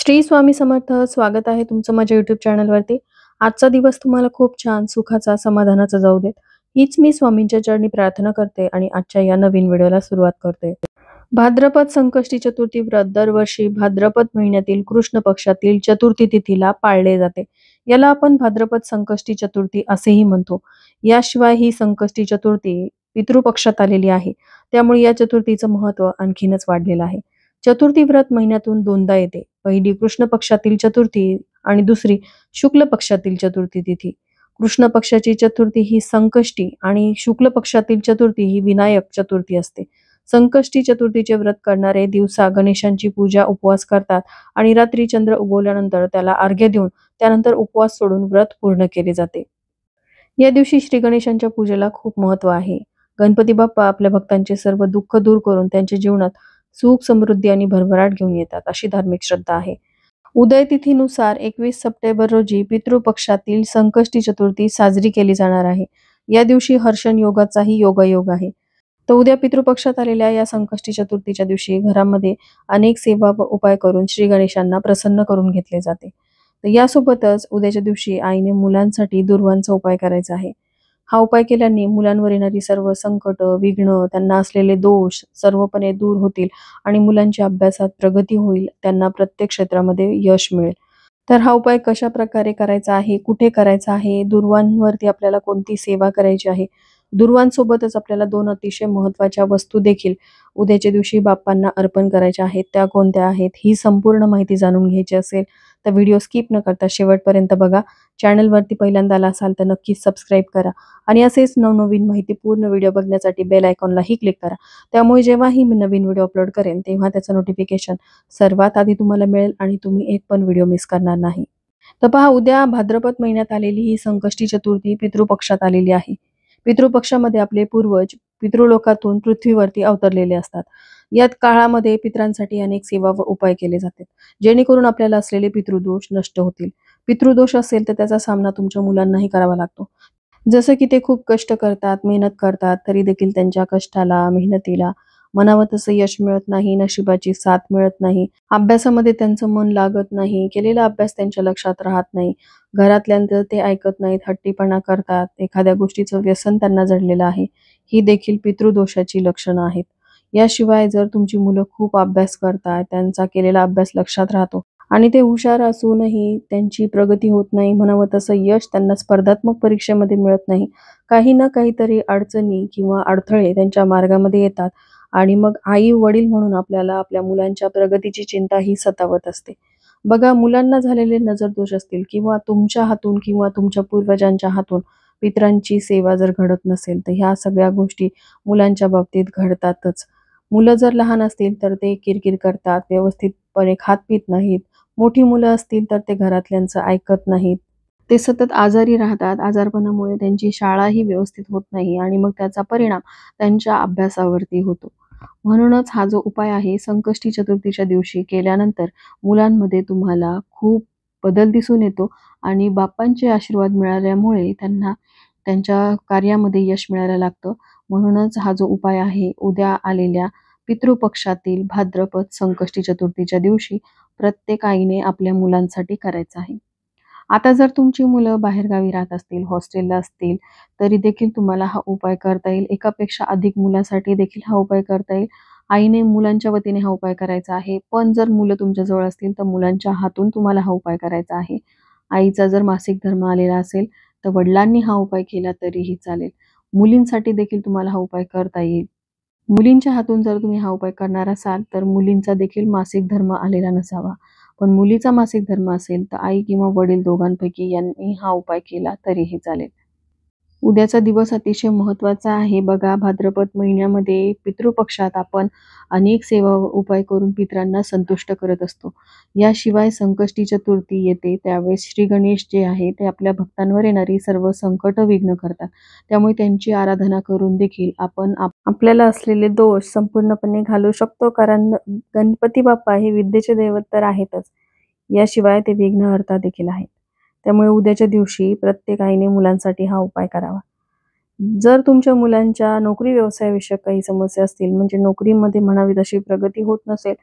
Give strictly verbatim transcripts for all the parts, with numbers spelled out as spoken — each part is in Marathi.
श्री स्वामी समर्थ. स्वागत आहे तुमचं माझ्या युट्यूब चॅनलवरती. आजचा दिवस तुम्हाला खूप छान, सुखाचा, समाधानाचा जाऊ देत, हीच मी स्वामींच्या चरणी प्रार्थना करते आणि आजच्या या नवीन व्हिडिओला सुरुवात करते. भाद्रपद संकष्टी चतुर्थी व्रत दरवर्षी भाद्रपद महिन्यातील कृष्ण पक्षातील चतुर्थी तिथीला पाळले जाते. याला आपण भाद्रपद संकष्टी चतुर्थी असेही म्हणतो. याशिवाय ही संकष्टी चतुर्थी पितृपक्षात आलेली आहे, त्यामुळे या चतुर्थीचं महत्त्व आणखीनच वाढलेलं आहे. चतुर्थी व्रत महिन्यातून दोनदा येते. पहिली कृष्ण पक्षातील चतुर्थी आणि दुसरी शुक्ल पक्षातील चतुर्थी तिथी. कृष्ण पक्षाची चतुर्थी ही संकष्टी आणि शुक्ल पक्षातील चतुर्थी ही विनायक चतुर्थी असते. संकष्टी चतुर्थीचे व्रत करणारे दिवसा गणेशांची पूजा उपवास करतात आणि रात्री चंद्र उगवल्यानंतर त्याला अर्घ्य देऊन त्यानंतर उपवास सोडून व्रत पूर्ण केले जाते. या दिवशी श्री गणेशांच्या पूजेला खूप महत्त्व आहे. गणपती बाप्पा आपल्या भक्तांचे सर्व दुःख दूर करून त्यांच्या जीवनात सुख, समृद्धी आणि भरभराट घेऊन येतात, अशी धार्मिक श्रद्धा आहे. उदय तिथीनुसार एकवीस सप्टेंबर रोजी पितृपक्षातील संकष्टी चतुर्थी साजरी केली जाणार आहे. या दिवशी हर्षण योगाचाही योगायोग आहे. तर उद्या पितृपक्षात आलेल्या या संकष्टी चतुर्थीच्या दिवशी घरामध्ये अनेक सेवा व उपाय करून श्री गणेशांना प्रसन्न करून घेतले जाते. तर यासोबतच उद्याच्या दिवशी आईने मुलांसाठी दुर्वांचा उपाय करायचा आहे. हा उपाय केल्याने मुलांवर येणारी सर्व संकट, विघ्न, त्यांना असलेले दोष सर्वपणे दूर होतील आणि मुलांच्या अभ्यासात प्रगती होईल. त्यांना प्रत्येक क्षेत्रामध्ये यश मिळेल. तर हा उपाय कशा प्रकारे करायचा आहे, कुठे करायचा आहे, दुर्वांवरती आपल्याला कोणती सेवा करायची आहे, दुर्वांसोबतच आपल्याला दोन अतिशय महत्त्वाच्या वस्तू देखील उद्याच्या दिवशी बाप्पांना अर्पण करायच्या आहेत, त्या कोणत्या आहेत, ही संपूर्ण माहिती जाणून घ्यायची असेल तर व्हिडिओ स्किप न करता शेवटपर्यंत बघा. चॅनलवरती पहिल्यांदा आला असाल तर नक्कीच सबस्क्राईब करा आणि असेच नवनवीन माहितीपूर्ण व्हिडिओ बघण्यासाठी बेल आयकॉनलाही क्लिक करा. त्यामुळे जेव्हाही मी नवीन व्हिडिओ अपलोड करेन तेव्हा त्याचं नोटिफिकेशन सर्वात आधी तुम्हाला मिळेल आणि तुम्ही एक पण व्हिडिओ मिस करणार नाही. तर पहा, उद्या भाद्रपद महिन्यात आलेली ही संकष्टी चतुर्थी पितृपक्षात आलेली आहे. पितृपक्षामध्ये आपले पूर्वज पितृलोकातून पृथ्वीवरती अवतरलेले असतात. यात काळामध्ये पितरांसाठी अनेक सेवा व उपाय केले जातात, जेणेकरून आपल्याला असलेले पितृदोष नष्ट होतील. पितृदोष असेल तर त्याचा सामना तुमच्या मुलांनाही करावा लागतो. जसं की ते खूप कष्ट करतात, मेहनत करतात, तरी देखील त्यांच्या कष्टाला, मेहनतीला मनावं तसं यश मिळत नाही, नशिबाची साथ मिळत नाही, अभ्यासामध्ये त्यांचं मन लागत नाही, केलेला अभ्यास त्यांच्या लक्षात राहत नाही, घरातल्यांचं ते ऐकत नाहीत, हट्टीपणा करतात, एखाद्या गोष्टीचं व्यसन त्यांना जडलेलं आहे. ही देखील पितृदोषाची लक्षणं आहेत. याशिवाय जर तुमची मुलं खूप अभ्यास करतात, त्यांचा केलेला अभ्यास लक्षात राहतो आणि ते हुशार असूनही त्यांची प्रगती होत नाही, म्हणावं तसं यश त्यांना स्पर्धात्मक परीक्षेमध्ये मिळत नाही, काही ना काहीतरी अडचणी किंवा अडथळे त्यांच्या मार्गामध्ये येतात आणि मग आई वडील म्हणून आपल्याला आपल्या मुलांच्या प्रगतीची चिंता ही सतावत असते. बघा, मुलांना झालेले नजरदोष असतील किंवा तुमच्या हातून किंवा तुमच्या पूर्वजांच्या हातून पितरांची सेवा जर घडत नसेल तर ह्या सगळ्या गोष्टी मुलांच्या बाबतीत घडतातच. मुलं जर लहान असतील तर ते किरकिर करतात, व्यवस्थितपणे खात पित नाहीत. मोठी मुलं असतील तर ते घरातल्यांचं ऐकत नाहीत. ते सतत आजारी राहतात. आजारपणामुळे त्यांची शाळाही व्यवस्थित होत नाही आणि मग त्याचा परिणाम त्यांच्या अभ्यासावरती होतो. म्हणूनच हा जो उपाय आहे संकष्टी चतुर्थीच्या दिवशी केल्यानंतर मुलांमध्ये तुम्हाला खूप बदल दिसून येतो आणि बाप्पांचे आशीर्वाद मिळाल्यामुळे त्यांना त्यांच्या कार्यामध्ये यश मिळायला लागतं. म्हणूनच हा जो उपाय आहे उद्या आलेल्या पितृपक्षातील भाद्रपद संकष्टी चतुर्थीच्या दिवशी प्रत्येक आईने आपल्या मुलांसाठी करायचा आहे. आता जर तुमची मुलं बाहेरगावी राहत असतील, हॉस्टेलला असतील, तरी देखील तुम्हाला हा उपाय करता येईल. एकापेक्षा अधिक मुलांसाठी देखील हा उपाय करता येईल. आईने मुलांच्या वतीने हा उपाय करायचा आहे. पण जर मुलं तुमच्याजवळ असतील तर मुलांच्या हातून तुम्हाला हा उपाय करायचा आहे. आईचा जर मासिक धर्म आलेला असेल तर वडिलांनी हा उपाय केला तरीही चालेल. मुलींसाठी देखील तुम्हाला हा उपाय करता येईल. मुलींच्या हातून जर तुम्ही हा उपाय करणार असाल तर मुलींचा देखील मासिक धर्म आलेला नसावा. पण मुलीचा मासिक धर्म असेल तर आई किंवा वडील दोघांपैकी यांनी हा उपाय केला तरीही चालेल. उद्याचा दिवस अतिशय महत्त्वाचा आहे. बघा, भाद्रपद महिन्यामध्ये पितृपक्षात आपण अनेक सेवा व उपाय करून पितरांना संतुष्ट करत असतो. याशिवाय संकष्टी चतुर्थी येते, त्यावेळेस श्री गणेश जे आहे ते आपल्या भक्तांवर येणारी सर्व संकट विघ्न करतात. त्यामुळे त्यांची आराधना करून देखील आपण आपल्याला असलेले दोष संपूर्णपणे घालवू शकतो, कारण गणपती बाप्पा हे विद्येचे दैवत तर आहेतच, याशिवाय ते विघ्नहर्ता देखील आहेत. त्यामुळे उद्याच्या दिवशी प्रत्येक आईने मुलांसाठी हा उपाय करावा. जर तुमच्या मुलांच्या नोकरी व्यवसायाविषयक काही समस्या असतील, म्हणजे नोकरीमध्ये म्हणावी तशी प्रगती होत नसेल,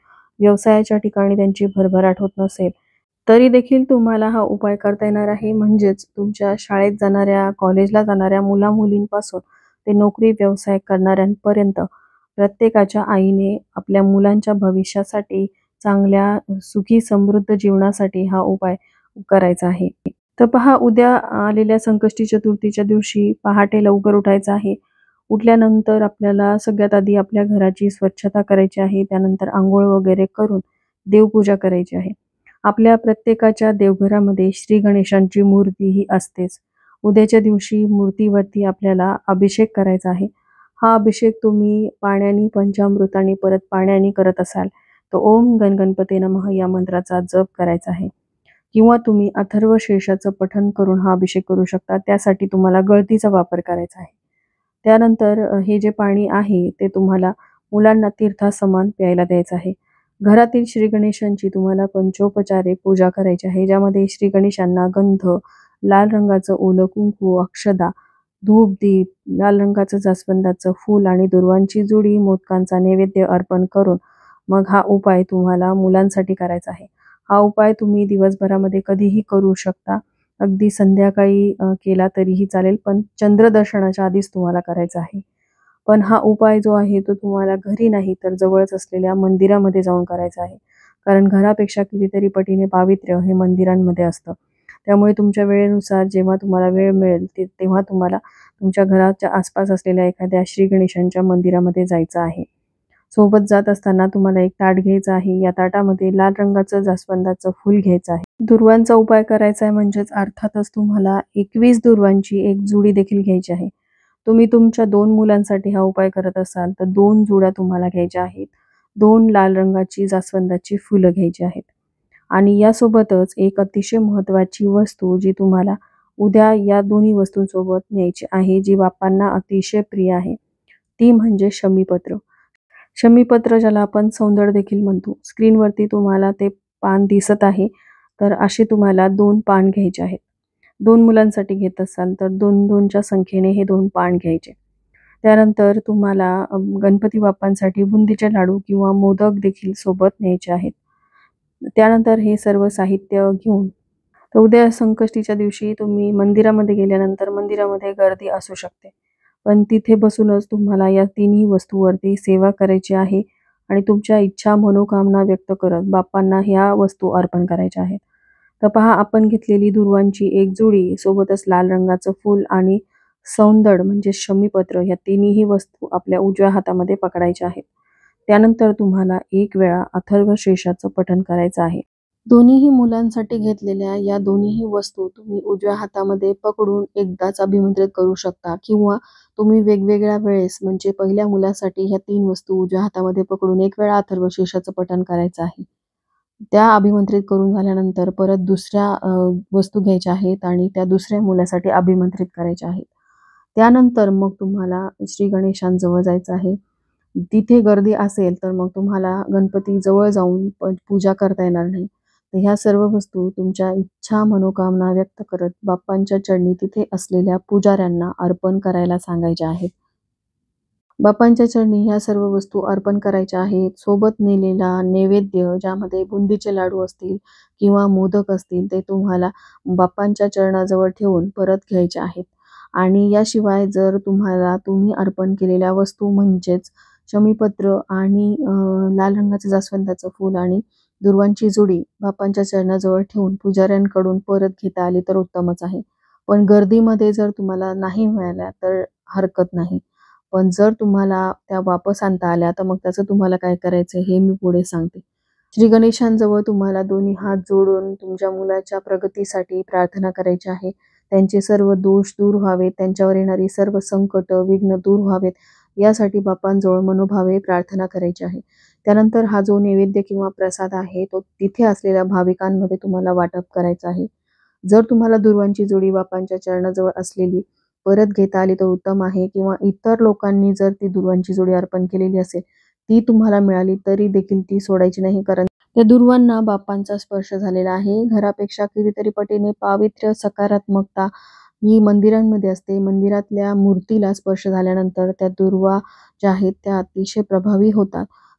व्यवसायाच्या ठिकाणी त्यांची भरभराट होत नसेल, तरी देखील तुम्हाला हा उपाय करता येणार आहे. म्हणजेच तुमच्या शाळेत जाणाऱ्या, कॉलेजला जाणाऱ्या मुला-मुलींपासून ते नोकरी व्यवसाय करणाऱ्यांपर्यंत प्रत्येकाच्या आईने आपल्या मुलांच्या भविष्यासाठी, चांगल्या सुखी समृद्ध जीवनासाठी हा उपाय करायचा आहे. तर पहा, उद्या आलेल्या संकष्टी चतुर्थीच्या दिवशी पहाटे लवकर उठायचं आहे. उठल्यानंतर आपल्याला सगळ्यात आधी आपल्या घराची स्वच्छता करायची आहे. त्यानंतर अंघोळ वगैरे करून देवपूजा करायची आहे. आपल्या प्रत्येकाच्या देवघरामध्ये श्री गणेशांची मूर्ती ही असतेच. उद्याच्या दिवशी मूर्तीवरती आपल्याला अभिषेक करायचा आहे. हा अभिषेक तुम्ही पाण्याने, पंचामृताने, परत पाण्याने करत असाल तर ओम गण गणपते नमः या मंत्राचा जप करायचा आहे. किंवा तुम्ही अथर्व शीर्षाचं पठण करून हा अभिषेक करू शकता. त्यासाठी तुम्हाला गळतीचा वापर करायचा आहे. त्यानंतर हे जे पाणी आहे ते तुम्हाला मुलांना तीर्थासमान प्यायला द्यायचं आहे. घरातील श्री गणेशांची तुम्हाला पंचोपचारे पूजा करायची आहे, ज्यामध्ये श्री गणेशांना गंध, लाल रंगाचं ओलं कुंकू, अक्षदा, धूप, दीप, लाल रंगाचं जास्वंदाचं फूल आणि दुर्वांची जुडी, मोदकांचा नैवेद्य अर्पण करून मग हा उपाय तुम्हाला मुलांसाठी करायचा आहे. हा उपाय तुम्ही दिवसभरामध्ये कधीही करू शकता. अगदी संध्याकाळी केला तरीही चालेल, पण चंद्रदर्शनाच्या आधीच तुम्हाला करायचा आहे. पण हा उपाय जो आहे तो तुम्हाला घरी नाही तर जवळच असलेल्या मंदिरामध्ये जाऊन करायचा आहे. कारण घरापेक्षा कितीतरी पटीने पावित्र्य हे मंदिरांमध्ये असतं. त्यामुळे तुमच्या वेळेनुसार जेव्हा तुम्हाला वेळ मिळेल ते तेव्हा तुम्हाला तुमच्या घराच्या आसपास असलेल्या एखाद्या श्री गणेशांच्या मंदिरामध्ये जायचं आहे. सोबत जात असताना तुम्हाला एक ताट घ्यायचं आहे. या ताटामध्ये लाल रंगाचं जास्वंदाचं फूल घ्यायचं आहे. दुर्वांचा उपाय करायचा आहे, म्हणजेच अर्थातच तुम्हाला एकवीस दुर्वांची एक जुडी देखील घ्यायची आहे. तुम्ही तुमच्या दोन मुलांसाठी हा उपाय करत असाल तर दोन जुड्या तुम्हाला घ्यायच्या आहेत. दोन लाल रंगाची जास्वंदाची फुलं घ्यायची आहेत. आणि यासोबतच एक अतिशय महत्त्वाची वस्तू जी तुम्हाला उद्या या दोन्ही वस्तूंसोबत न्यायची आहे, जी बाप्पांना अतिशय प्रिय आहे, ती म्हणजे शमीपत्र. शमीपत्र ज्याला आपण सौंदळ देखील म्हणतो. स्क्रीनवरती तुम्हाला ते पान दिसत आहे. तर असे तुम्हाला दोन पान घ्यायचे आहेत. दोन मुलांसाठी घेत असाल तर दोन दोनच्या संख्येने हे दोन पान घ्यायचे. त्यानंतर तुम्हाला गणपती बाप्पांसाठी बुंदीचे लाडू किंवा मोदक देखील सोबत न्यायचे आहेत. त्यानंतर हे सर्व साहित्य घेऊन तर उद्या संकष्टीच्या दिवशी तुम्ही मंदिरामध्ये गेल्यानंतर मंदिरामध्ये गर्दी असू शकते, पण तिथे बसूनच तुम्हाला या तिन्ही वस्तूवरती सेवा करायची आहे आणि तुमच्या इच्छा मनोकामना व्यक्त करत बाप्पांना ह्या वस्तू अर्पण करायच्या आहेत. तर पहा, आपण घेतलेली दुर्वांची एक जुडी, सोबतच लाल रंगाचं फूल आणि सौंदळ म्हणजे शमीपत्र या तिन्ही वस्तू आपल्या उजव्या हातामध्ये पकडायच्या आहेत. त्यानंतर तुम्हाला एक वेळा अथर्व शीर्षाचं पठण करायचं आहे. दोन्हीही मुलांसाठी घेतलेल्या या दोन्हीही वस्तू तुम्ही उजव्या हातामध्ये पकडून एकदाच अभिमंत्रित करू शकता, किंवा तुम्ही वेगवेगळ्या वेळेस, म्हणजे पहिल्या मुलासाठी ह्या तीन वस्तू उजव्या हातामध्ये पकडून एक वेळा अथर्व शीर्षाचं पठण करायचं आहे. त्या अभिमंत्रित करून झाल्यानंतर परत दुसऱ्या वस्तू घ्यायच्या आहेत आणि त्या दुसऱ्या मुलासाठी अभिमंत्रित करायच्या आहेत. त्यानंतर मग तुम्हाला श्री गणेशांजवळ जायचं आहे. तिथे गर्दी असेल तर मग तुम्हाला गणपती जवळ जाऊन पूजा करता येणार नाही. तर ह्या सर्व वस्तू तुमच्या इच्छा मनोकामना व्यक्त करत बाप्पांच्या चरणी तिथे असलेल्या पुजाऱ्यांना अर्पण करायला सांगायच्या आहेत. बाप्पांच्या चरणी ह्या सर्व वस्तू अर्पण करायच्या आहेत. सोबत नेलेला नैवेद्य, ज्यामध्ये बुंदीचे लाडू असतील किंवा मोदक असतील, ते तुम्हाला बाप्पांच्या चरणाजवळ ठेवून परत घ्यायचे आहेत. आणि याशिवाय जर तुम्हाला तुम्ही अर्पण केलेल्या वस्तू म्हणजेच शमीपत्र आणि लाल रंगाचं जास्वंदाचं फूल आणि दुर्वांची जुडी बाप्पांच्या चरणाजवळ ठेवून पुजाऱ्यांकडून परत घेता आली तर उत्तमच आहे. पण गर्दीमध्ये जर तुम्हाला नाही मिळाल्या तर हरकत नाही. पण जर तुम्हाला त्या वापस आणता आल्या तर मग त्याचं तुम्हाला काय करायचं हे मी पुढे सांगते. श्री गणेशांजवळ तुम्हाला दोन्ही हात जोडून तुमच्या मुलाच्या प्रगतीसाठी प्रार्थना करायची आहे. त्यांचे सर्व दोष दूर व्हावेत, त्यांच्यावर येणारी सर्व संकट विघ्न दूर व्हावेत, यासाठी बाप्पांजवळ मनोभावे प्रार्थना करायची आहे. त्यानंतर हा जो नैवेद्य किंवा प्रसाद आहे तो तिथे असलेल्या भाविकांमध्ये तुम्हाला वाटप करायचा आहे. जर तुम्हाला दुर्वांची जोडी बाप्पांच्या चरणाजवळ असलेली परत घेता आली तर उत्तम आहे, किंवा इतर लोकांनी जर ती दुर्वांची जोडी अर्पण केलेली असेल ती तुम्हाला मिळाली तरी देखील ती सोडायची नाही, कारण त्या दुर्वांना बाप्पांचा स्पर्श झालेला आहे. घरापेक्षा कितीतरी पटीने पावित्र्य, सकारात्मकता ही मंदिरांमध्ये असते. मंदिरातल्या मूर्तीला स्पर्श झाल्यानंतर त्या दुर्वा ज्या आहेत त्या अतिशय प्रभावी होतात.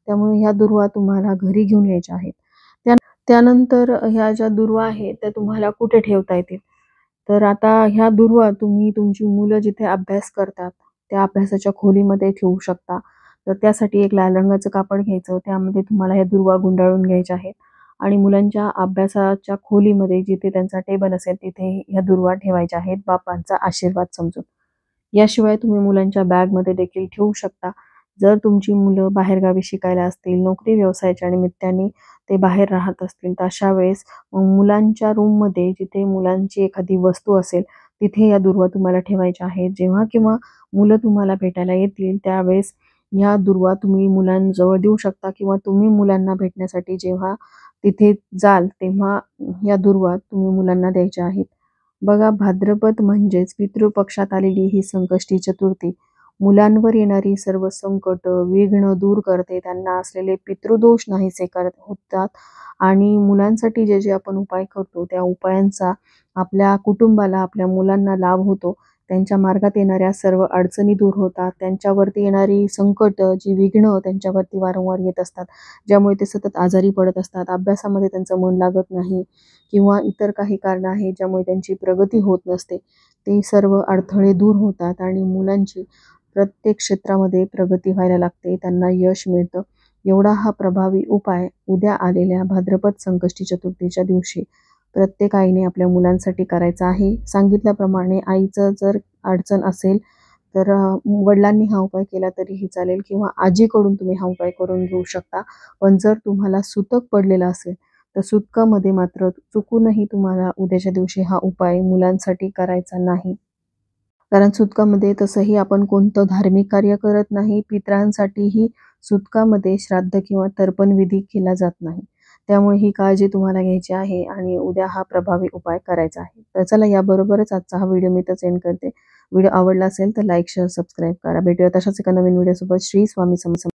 त्यामुळे ह्या दुर्वा तुम्हाला घरी घेऊन यायच्या आहेत. त्या त्यानंतर ह्या ज्या दुर्वा आहेत त्या तुम्हाला कुठे ठेवता येतील, तर आता ह्या दुर्वा तुम्ही तुमची मुलं जिथे अभ्यास करतात त्या अभ्यासाच्या खोलीमध्ये ठेवू शकता. तर त्यासाठी एक लाल रंगाचं कापड घ्यायचं, त्यामध्ये तुम्हाला ह्या दुर्वा गुंडाळून घ्यायच्या आहेत आणि मुलांच्या अभ्यासाच्या खोलीमध्ये जिथे त्यांचा टेबल असेल तिथे ह्या दुर्वा ठेवायच्या आहेत, बापांचा आशीर्वाद समजून. याशिवाय तुम्ही मुलांच्या बॅगमध्ये देखील ठेवू शकता. जर तुमची मुलं बाहेरगावी शिकायला असतील, नोकरी व्यवसायाच्या निमित्ताने ते बाहेर राहत असतील, तर अशा वेळेस मुलांच्या रूममध्ये जिथे मुलांची एखादी वस्तू असेल तिथे या दुर्वा तुम्हाला ठेवायच्या आहेत. जेव्हा केव्हा मुलं तुम्हाला भेटायला येतील त्यावेळेस ह्या दुर्वा तुम्ही मुलांजवळ देऊ शकता किंवा तुम्ही मुलांना भेटण्यासाठी जेव्हा तिथे जाल तेव्हा या दुर्वा तुम्ही मुलांना द्यायच्या आहेत. बघा, भाद्रपद म्हणजेच पितृपक्षात आलेली ही संकष्टी चतुर्थी मुलांवर येणारी सर्व संकट, विघ्न दूर करते. त्यांना असलेले पितृदोष नाहीसे करत होतात आणि मुलांसाठी जे जे आपण उपाय करतो त्या उपायांचा आपल्या कुटुंबाला, आपल्या मुलांना लाभ होतो. त्यांच्या मार्गात येणाऱ्या सर्व अडचणी दूर होतात. त्यांच्यावरती येणारी संकट, जी विघ्न त्यांच्यावरती वारंवार येत असतात, ज्यामुळे ते सतत आजारी पडत असतात, अभ्यासामध्ये त्यांचं मन लागत नाही किंवा इतर काही कारणं आहेत ज्यामुळे त्यांची प्रगती होत नसते, ते सर्व अडथळे दूर होतात आणि मुलांची प्रत्येक क्षेत्रामध्ये प्रगती व्हायला लागते, त्यांना यश मिळतं. एवढा हा प्रभावी उपाय उद्या आलेल्या भाद्रपद संकष्टी चतुर्थीच्या दिवशी प्रत्येक आईने आपल्या मुलांसाठी करायचा आहे. सांगितल्याप्रमाणे आईचं जर अडचण असेल तर वडिलांनी हा उपाय केला तरीही चालेल किंवा आजीकडून तुम्ही हा उपाय करून घेऊ शकता. पण जर तुम्हाला सुतक पडलेला असेल तर सुतकामध्ये मात्र चुकूनही तुम्हाला उद्याच्या दिवशी हा उपाय मुलांसाठी करायचा नाही. कारण सुतकामध्ये तसंही आपण कोणतं धार्मिक कार्य करत नाही. पितरांसाठीही सुतकामध्ये श्राद्ध किंवा तर्पण विधी केला जात नाही. त्यामुळे ही काळजी तुम्हाला घ्यायची आहे आणि उद्या हा प्रभावी उपाय करायचा आहे. तर चला, याबरोबरच आजचा हा व्हिडिओ मी इथंच एंड करते. व्हिडिओ आवडला असेल तर लाईक, शेअर, सबस्क्राईब करा. भेटूया तशाच एका नवीन व्हिडिओसोबत. श्री स्वामी समर्थ.